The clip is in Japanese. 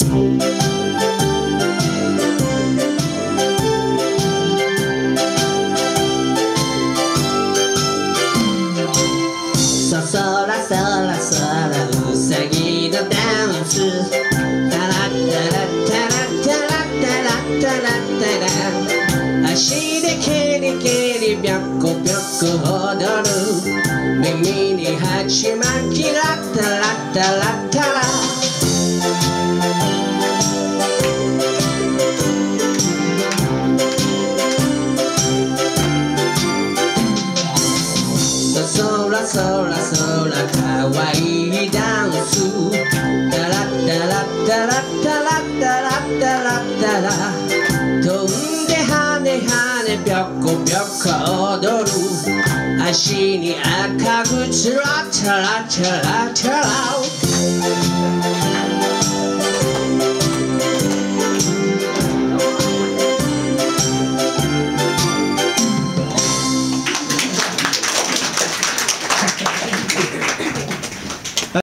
そらそらそらうさぎのダンスタラッタラタラタラタラタラタラ足でケリケリビョコビョコ踊る耳に鉢巻きラッタラッタラッタラそらそらそらかわいいダンスタラッタラッタラッタラッタラッタラッタラ飛んで跳ね跳ねぴょこぴょこ踊る足に赤くつらたらたらたら